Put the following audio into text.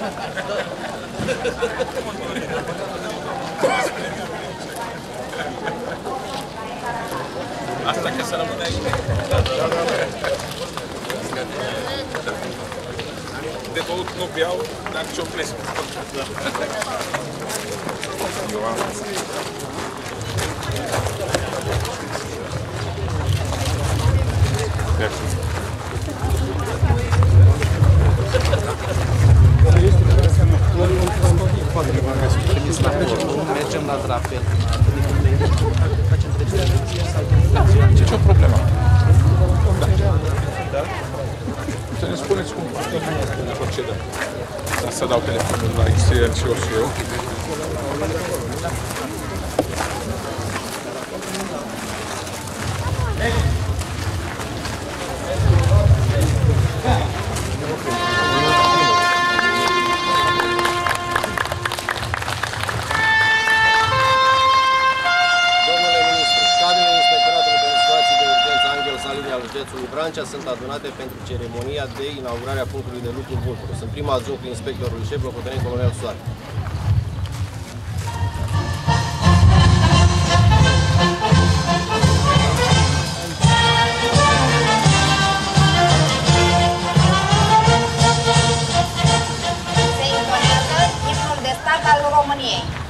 Asta ca să rămână aici. De băut nu beau, dar ciocnesc. Eu am. Mergem la drapel. Ce o problemă? Da. Să ne spuneți cum procedăm. Să dau telefonul la XL și eu. Județului Vrancea sunt adunate pentru ceremonia de inaugurare a punctului de lucru Vulturu. Sunt prima adjunct cu inspectorul șef, locotenent colonel Soare. Se intonează imnul de stat al României.